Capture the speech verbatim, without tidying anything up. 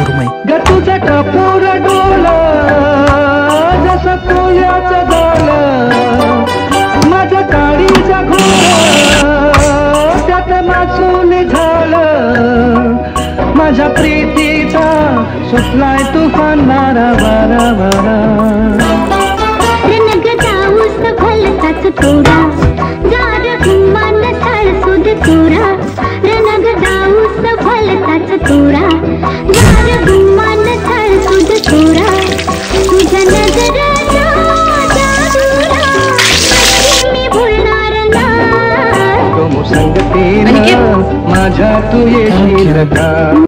सुरमई. ग तुझा टपोर डोला जसं कोल्याचं डोलं, माझ्या काळीचा घोडा त्यात मासून झालं, माझ्या प्रीतीचा सुटलाय तुफान वारा वारा वारा. रनग जाऊस भलताच तोरा, जार गुमान साळसुद तोरा. रनग जाऊस भलताच तोरा, जार गुमान साळसुद तोरा. तुझ्या नजरेचा जादूला मी भुलणार नाही. तो संगतीनं माझ्या तू येशील का.